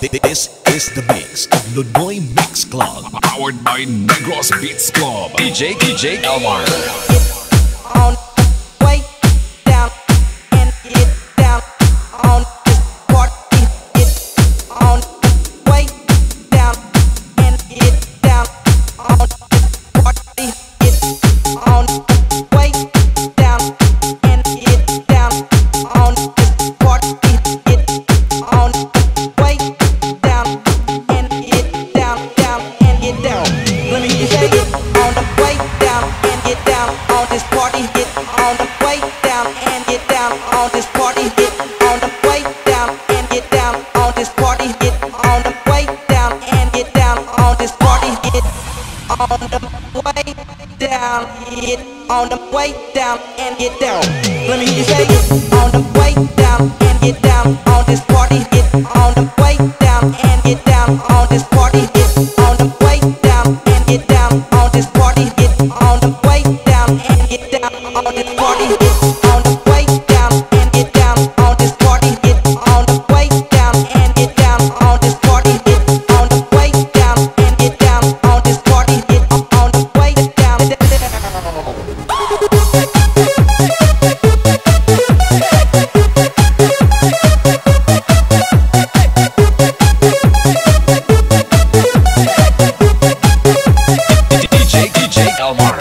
This is the mix of Lunoy Mix Club, powered by Negros Beats Club. DJ Elmar. On way down and get down on this party. It's on way down and get down on this party. It's on way down and get down on this party. It's on way down and get down and get down. Let me say it on the way down and get down on this party. Get on the way down and get down on this party. Get on the way down and get down on this party. Get on the way down and get down on this party. Get on the way down. Get on the way down and get down. Let me say it on the way down and get down on this party. Get on the way down and get down on this party. Get on the way down and get down on this party. Get on the way down and get down on this party. Get on the way down and get down on this party. Get on the way down and get down on this party. Get on the way down and get down on this party. Get on the way down. DJ Elmar.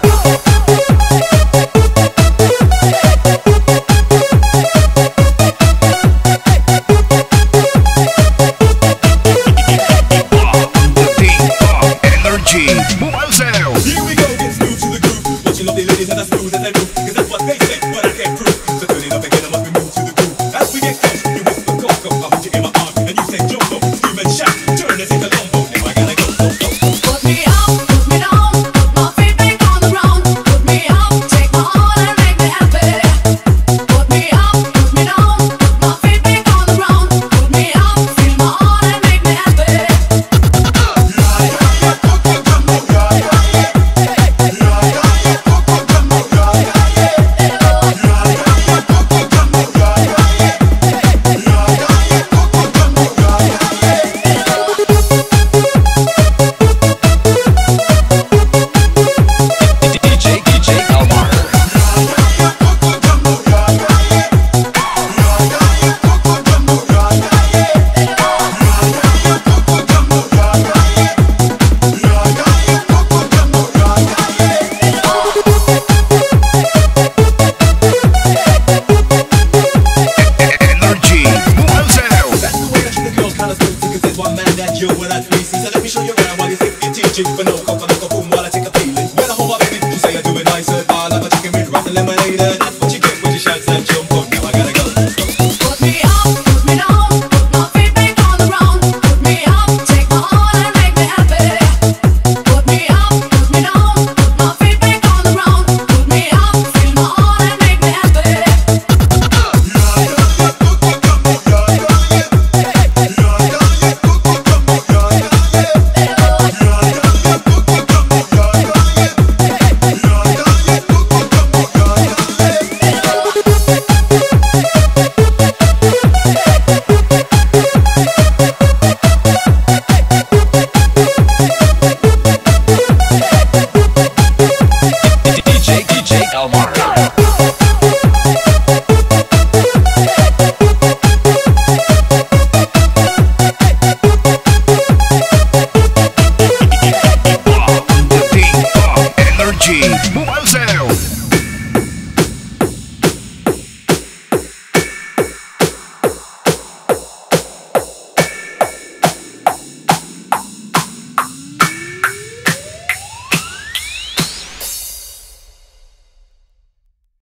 Energy. Here we go, get smooth to the groove. Watching all the ladies and as smooth as they move, 'cause that's what they say, but I can't prove. So turn it up again, I must be moved to the groove. As we get close, you whisper Coco, I put you in my arms, and you say Jumbo, scream and shout, turn and take a lumbo. Now I gotta go, go, go. Put me up, put me down, put my feet back on the ground. Put me up, take my all and make me happy. Put me up, put me down, put my feet back on the ground. Put me up, feel my all and make me happy. DJ Elmar. Energy. That's the way that the girls kinda spook, 'cause there's one man that you're what I three see. So let me show you around while you think you're teaching. But no, coca, boom, while I take a feeling. When I hold my baby, you say I do it nicer. I love a chicken with rice and lemonade.